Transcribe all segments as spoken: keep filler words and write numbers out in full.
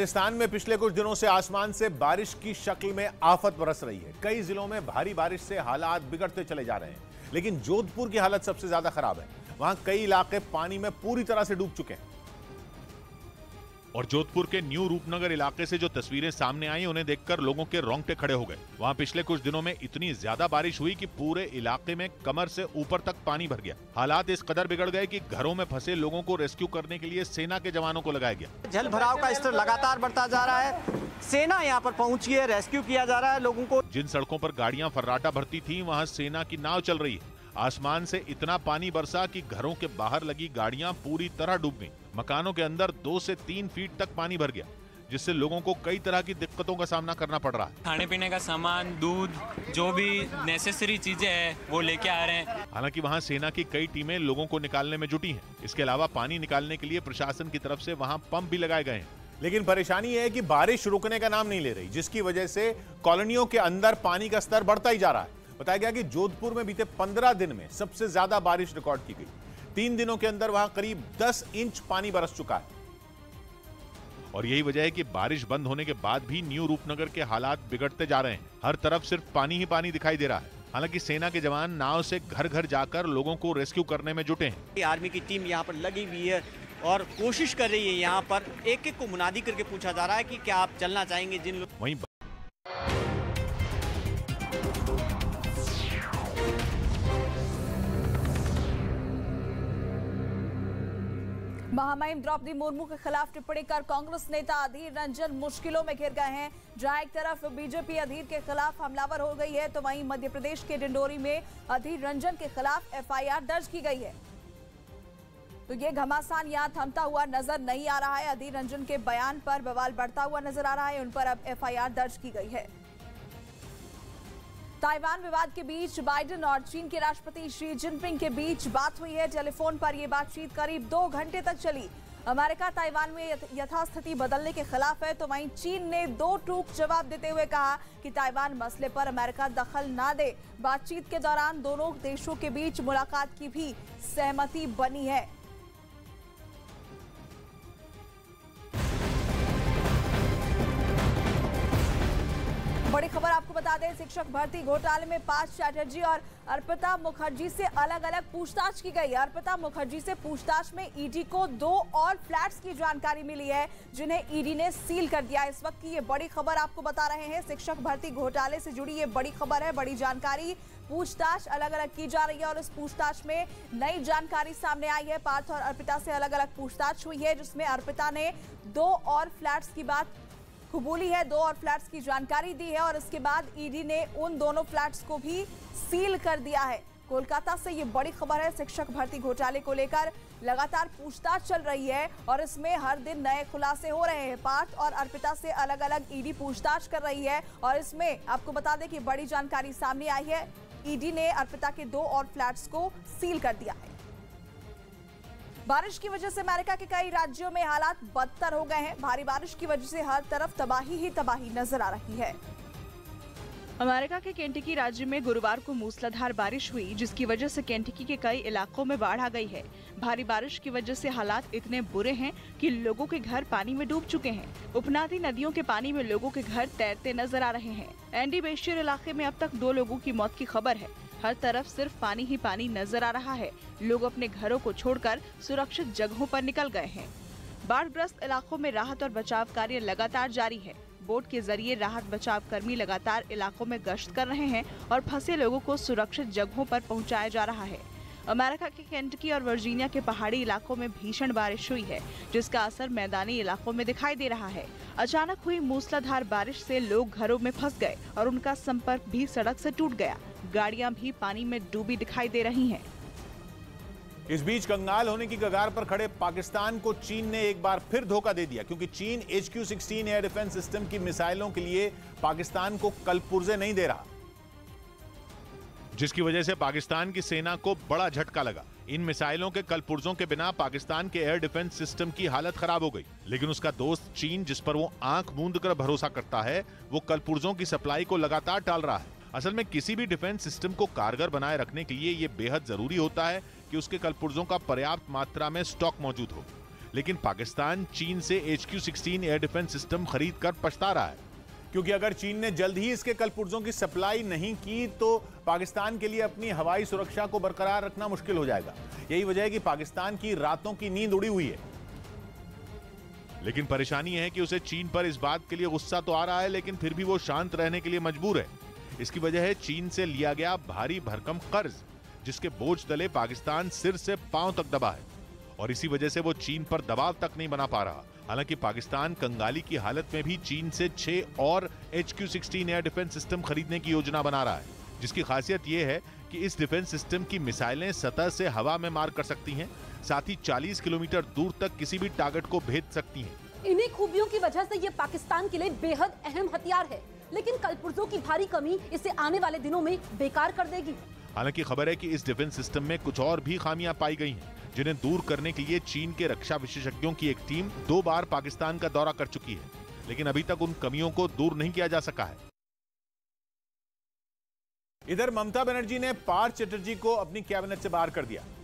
पाकिस्तान में पिछले कुछ दिनों से आसमान से बारिश की शक्ल में आफत बरस रही है। कई जिलों में भारी बारिश से हालात बिगड़ते चले जा रहे हैं, लेकिन जोधपुर की हालत सबसे ज्यादा खराब है। वहां कई इलाके पानी में पूरी तरह से डूब चुके हैं। और जोधपुर के न्यू रूपनगर इलाके से जो तस्वीरें सामने आई उन्हें देखकर लोगों के रोंगटे खड़े हो गए। वहां पिछले कुछ दिनों में इतनी ज्यादा बारिश हुई कि पूरे इलाके में कमर से ऊपर तक पानी भर गया। हालात इस कदर बिगड़ गए कि घरों में फंसे लोगों को रेस्क्यू करने के लिए सेना के जवानों को लगाया गया। जल भराव का स्तर लगातार बढ़ता जा रहा है। सेना यहाँ पर पहुंची है, रेस्क्यू किया जा रहा है लोगों को। जिन सड़कों पर गाड़ियां फर्राटा भरती थी, वहाँ सेना की नाव चल रही है। आसमान से इतना पानी बरसा कि घरों के बाहर लगी गाड़ियां पूरी तरह डूब गईं। मकानों के अंदर दो से तीन फीट तक पानी भर गया, जिससे लोगों को कई तरह की दिक्कतों का सामना करना पड़ रहा है। खाने पीने का सामान, दूध, जो भी नेसेसरी चीजें हैं वो लेके आ रहे हैं। हालांकि वहां सेना की कई टीमें लोगों को निकालने में जुटी हैं। इसके अलावा पानी निकालने के लिए प्रशासन की तरफ से वहां पंप भी लगाए गए हैं। लेकिन परेशानी है कि बारिश रुकने का नाम नहीं ले रही, जिसकी वजह से कॉलोनियों के अंदर पानी का स्तर बढ़ता ही जा रहा है। बताया गया कि जोधपुर में बीते पंद्रह दिन में सबसे ज्यादा बारिश रिकॉर्ड की गई। तीन दिनों के अंदर वहां करीब दस इंच पानी बरस चुका है। और यही वजह है कि बारिश बंद होने के बाद भी न्यू रूपनगर के हालात बिगड़ते जा रहे हैं। हर तरफ सिर्फ पानी ही पानी दिखाई दे रहा है। हालांकि सेना के जवान नाव से घर घर जाकर लोगों को रेस्क्यू करने में जुटे हैं। आर्मी की टीम यहाँ पर लगी हुई है और कोशिश कर रही है। यहाँ पर एक एक को मुनादी करके पूछा जा रहा है कि क्या आप चलना चाहेंगे। जिन लोग वहीं महामहिम द्रौपदी मुर्मू के खिलाफ टिप्पणी कर कांग्रेस नेता अधीर रंजन मुश्किलों में घिर गए हैं। जहां एक तरफ बीजेपी अधीर के खिलाफ हमलावर हो गई है, तो वहीं मध्य प्रदेश के डिंडोरी में अधीर रंजन के खिलाफ एफआईआर दर्ज की गई है। तो ये घमासान यहां थमता हुआ नजर नहीं आ रहा है। अधीर रंजन के बयान पर बवाल बढ़ता हुआ नजर आ रहा है। उन पर अब एफआईआर दर्ज की गई है। ताइवान विवाद के बीच बाइडेन और चीन के राष्ट्रपति शी जिनपिंग के बीच बात हुई है। टेलीफोन पर यह बातचीत करीब दो घंटे तक चली। अमेरिका ताइवान में यथास्थिति बदलने के खिलाफ है, तो वहीं चीन ने दो टूक जवाब देते हुए कहा कि ताइवान मसले पर अमेरिका दखल ना दे। बातचीत के दौरान दोनों देशों के बीच मुलाकात की भी सहमति बनी है। बड़ी खबर आपको बता दें, शिक्षक भर्ती घोटाले में पार्थ चैटर्जी और अर्पिता मुखर्जी से अलग अलग पूछताछ की गई। अर्पिता मुखर्जी से पूछताछ में ईडी को दो और फ्लैट्स की जानकारी मिली है, जिन्हें ईडी ने सील कर दिया। इस वक्त की ये बड़ी खबर आपको बता रहे हैं। शिक्षक भर्ती घोटाले से जुड़ी ये बड़ी खबर है, बड़ी जानकारी। पूछताछ अलग अलग की जा रही है और इस पूछताछ में नई जानकारी सामने आई है। पार्थ और अर्पिता से अलग अलग पूछताछ हुई है, जिसमें अर्पिता ने दो और फ्लैट्स की बात कबूली है, दो और फ्लैट्स की जानकारी दी है और इसके बाद ईडी ने उन दोनों फ्लैट्स को भी सील कर दिया है। कोलकाता से ये बड़ी खबर है। शिक्षक भर्ती घोटाले को लेकर लगातार पूछताछ चल रही है और इसमें हर दिन नए खुलासे हो रहे हैं। पार्थ और अर्पिता से अलग अलग ईडी पूछताछ कर रही है और इसमें आपको बता दें कि बड़ी जानकारी सामने आई है। ईडी ने अर्पिता के दो और फ्लैट्स को सील कर दिया है। बारिश की वजह से अमेरिका के कई राज्यों में हालात बदतर हो गए हैं। भारी बारिश की वजह से हर तरफ तबाही ही तबाही नजर आ रही है। अमेरिका के केंटकी राज्य में गुरुवार को मूसलाधार बारिश हुई, जिसकी वजह से केंटकी के कई इलाकों में बाढ़ आ गई है। भारी बारिश की वजह से हालात इतने बुरे हैं कि लोगों के घर पानी में डूब चुके हैं। उपनदी नदियों के पानी में लोगों के घर तैरते नजर आ रहे हैं। एंडी बेशियर इलाके में अब तक दो लोगों की मौत की खबर है। हर तरफ सिर्फ पानी ही पानी नजर आ रहा है। लोग अपने घरों को छोड़कर सुरक्षित जगहों पर निकल गए हैं। बाढ़ग्रस्त इलाकों में राहत और बचाव कार्य लगातार जारी है। बोट के जरिए राहत बचाव कर्मी लगातार इलाकों में गश्त कर रहे हैं और फंसे लोगों को सुरक्षित जगहों पर पहुंचाया जा रहा है। अमेरिका के केंटकी और वर्जीनिया के पहाड़ी इलाकों में भीषण बारिश हुई है, जिसका असर मैदानी इलाकों में दिखाई दे रहा है। अचानक हुई मूसलाधार बारिश से लोग घरों में फंस गए और उनका संपर्क भी सड़क से टूट गया। गाड़ियां भी पानी में डूबी दिखाई दे रही हैं। इस बीच कंगाल होने की कगार पर खड़े पाकिस्तान को चीन ने एक बार फिर धोखा दे दिया, क्योंकि चीन H Q sixteen air defence system की मिसाइलों के लिए पाकिस्तान को कलपुर्जे नहीं दे रहा, जिसकी वजह से पाकिस्तान की सेना को बड़ा झटका लगा। इन मिसाइलों के कलपुर्जों के बिना पाकिस्तान के एयर डिफेंस सिस्टम की हालत खराब हो गई। लेकिन उसका दोस्त चीन, जिस पर वो आंख मूंद कर भरोसा करता है, वो कलपुर्जों की सप्लाई को लगातार टाल रहा है। असल में किसी भी डिफेंस सिस्टम को कारगर बनाए रखने के लिए ये बेहद जरूरी होता है कि उसके कलपुर्जों का पर्याप्त मात्रा में स्टॉक मौजूद हो। लेकिन पाकिस्तान चीन से H Q sixteen air defence system खरीद कर पछता रहा है, क्योंकि अगर चीन ने जल्द ही इसके कलपुर्जों की सप्लाई नहीं की तो पाकिस्तान के लिए अपनी हवाई सुरक्षा को बरकरार रखना मुश्किल हो जाएगा। यही वजह है कि पाकिस्तान की रातों की नींद उड़ी हुई है। लेकिन परेशानी है कि उसे चीन पर इस बात के लिए गुस्सा तो आ रहा है, लेकिन फिर भी वो शांत रहने के लिए मजबूर है। इसकी वजह है चीन से लिया गया भारी भरकम कर्ज, जिसके बोझ तले पाकिस्तान सिर से पांव तक दबा है, और इसी वजह से वो चीन पर दबाव तक नहीं बना पा रहा। हालांकि पाकिस्तान कंगाली की हालत में भी चीन से छह और H Q sixteen air defence system खरीदने की योजना बना रहा है, जिसकी खासियत यह है कि इस डिफेंस सिस्टम की मिसाइलें सतह से हवा में मार कर सकती हैं, साथ ही चालीस किलोमीटर दूर तक किसी भी टारगेट को भेद सकती हैं। इन्हीं खूबियों की वजह से ये पाकिस्तान के लिए बेहद अहम हथियार है, लेकिन कलपुर्जों की भारी कमी इसे आने वाले दिनों में बेकार कर देगी। हालांकि खबर है कि इस डिफेंस सिस्टम में कुछ और भी खामियां पाई गई हैं, जिन्हें दूर करने के लिए चीन के रक्षा विशेषज्ञों की एक टीम दो बार पाकिस्तान का दौरा कर चुकी है, लेकिन अभी तक उन कमियों को दूर नहीं किया जा सका है। इधर ममता बनर्जी ने पार्थ चटर्जी को अपनी कैबिनेट से बाहर कर दिया।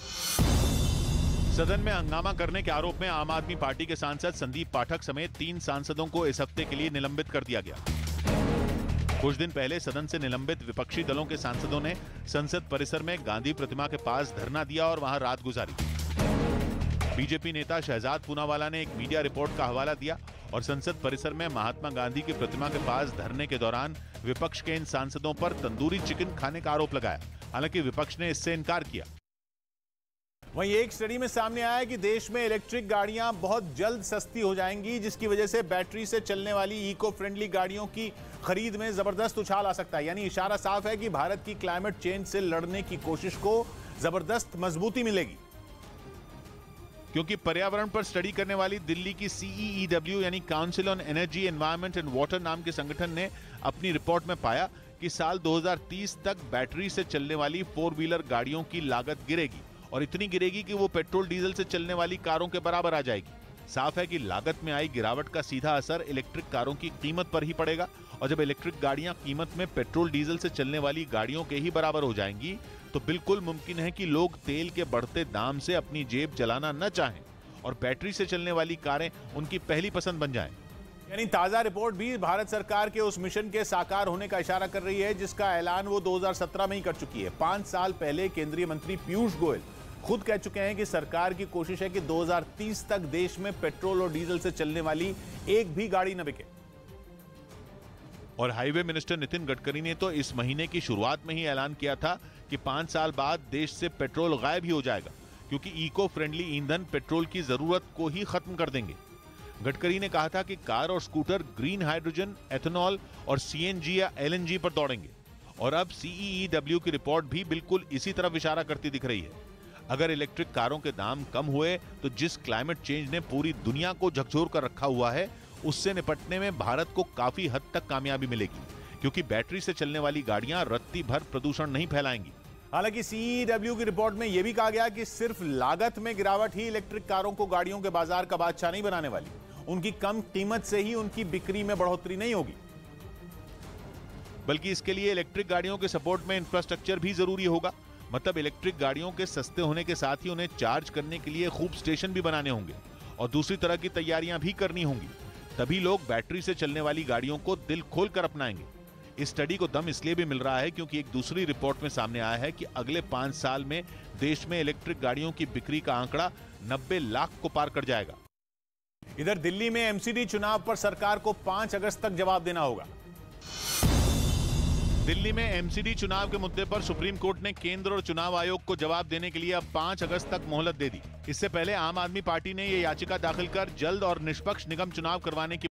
सदन में हंगामा करने के आरोप में आम आदमी पार्टी के सांसद संदीप पाठक समेत तीन सांसदों को इस हफ्ते के लिए निलंबित कर दिया गया। कुछ दिन पहले सदन से निलंबित विपक्षी दलों के सांसदों ने संसद परिसर में गांधी प्रतिमा के पास धरना दिया और वहां रात गुजारी। बीजेपी नेता शहजाद पूनावाला ने एक मीडिया रिपोर्ट का हवाला दिया और संसद परिसर में महात्मा गांधी की प्रतिमा के पास धरने के दौरान विपक्ष के इन सांसदों पर तंदूरी चिकन खाने का आरोप लगाया। हालांकि विपक्ष ने इससे इनकार किया। वहीं एक स्टडी में सामने आया कि देश में इलेक्ट्रिक गाड़ियां बहुत जल्द सस्ती हो जाएंगी, जिसकी वजह से बैटरी से चलने वाली इको फ्रेंडली गाड़ियों की खरीद में जबरदस्त उछाल आ सकता है। यानी इशारा साफ है कि भारत की क्लाइमेट चेंज से लड़ने की कोशिश को जबरदस्त मजबूती मिलेगी। क्योंकि पर्यावरण पर स्टडी करने वाली दिल्ली की सी ई ई डब्ल्यू यानी council on energy, environment and water नाम के संगठन ने अपनी रिपोर्ट में पाया कि साल दो हज़ार तीस तक बैटरी से चलने वाली फोर व्हीलर गाड़ियों की लागत गिरेगी, और इतनी गिरेगी कि वो पेट्रोल डीजल से चलने वाली कारों के बराबर आ जाएगी। साफ है कि लागत में आई गिरावट का सीधा असर इलेक्ट्रिक कारों की कीमत पर ही पड़ेगा, और जब इलेक्ट्रिक गाड़ियां कीमत में पेट्रोल डीजल से चलने वाली गाड़ियों के ही बराबर हो जाएंगी तो बिल्कुल मुमकिन है कि लोग तेल के बढ़ते दाम से अपनी जेब जलाना न चाहें और बैटरी से चलने वाली कारें उनकी पहली पसंद बन जाएं। यानी ताजा रिपोर्ट भी भारत सरकार के उस मिशन के साकार होने का इशारा कर रही है, जिसका ऐलान वो दो हज़ार सत्रह में ही कर चुकी है। पांच साल पहले केंद्रीय मंत्री पीयूष गोयल खुद कह चुके हैं कि सरकार की कोशिश है कि दो हज़ार तीस तक देश में पेट्रोल और डीजल से चलने वाली एक भी गाड़ी न बिके। और हाईवे मिनिस्टर नितिन गडकरी ने तो इस महीने की शुरुआत में ही ऐलान किया था कि पांच साल बाद देश से पेट्रोल गायब ही हो जाएगा, क्योंकि इको फ्रेंडली ईंधन पेट्रोल की जरूरत को ही खत्म कर देंगे। गडकरी ने कहा था कि कार और स्कूटर ग्रीन हाइड्रोजन, एथेनॉल और सी एन जी या एल एन जी पर दौड़ेंगे, और अब सी ई ई डब्ल्यू की रिपोर्ट भी बिल्कुल इसी तरफ इशारा करती दिख रही है। अगर इलेक्ट्रिक कारों के दाम कम हुए तो जिस क्लाइमेट चेंज ने पूरी दुनिया को झकझोर कर रखा हुआ है, उससे निपटने में भारत को काफी हद तक कामयाबी मिलेगी, क्योंकि बैटरी से चलने वाली गाड़ियां रत्ती भर प्रदूषण नहीं फैलाएंगी। हालांकि सी ई ई डब्ल्यू की रिपोर्ट में यह भी कहा गया कि सिर्फ लागत में गिरावट ही इलेक्ट्रिक कारों को गाड़ियों के बाजार का बादशाह नहीं बनाने वाली। उनकी कम कीमत से ही उनकी बिक्री में बढ़ोतरी नहीं होगी, बल्कि इसके लिए इलेक्ट्रिक गाड़ियों के सपोर्ट में इंफ्रास्ट्रक्चर भी जरूरी होगा। मतलब इलेक्ट्रिक गाड़ियों के सस्ते होने के साथ ही उन्हें चार्ज करने के लिए खूब स्टेशन भी बनाने होंगे और दूसरी तरह की तैयारियां भी करनी होंगी, तभी लोग बैटरी से चलने वाली गाड़ियों को दिल खोलकर अपनाएंगे। इस स्टडी को दम इसलिए भी मिल रहा है क्योंकि एक दूसरी रिपोर्ट में सामने आया है कि अगले पांच साल में देश में इलेक्ट्रिक गाड़ियों की बिक्री का आंकड़ा नब्बे लाख को पार कर जाएगा। इधर दिल्ली में एम सी डी चुनाव पर सरकार को पांच अगस्त तक जवाब देना होगा। दिल्ली में एम सी डी चुनाव के मुद्दे पर सुप्रीम कोर्ट ने केंद्र और चुनाव आयोग को जवाब देने के लिए अब पांच अगस्त तक मोहलत दे दी। इससे पहले आम आदमी पार्टी ने यह याचिका दाखिल कर जल्द और निष्पक्ष निगम चुनाव करवाने की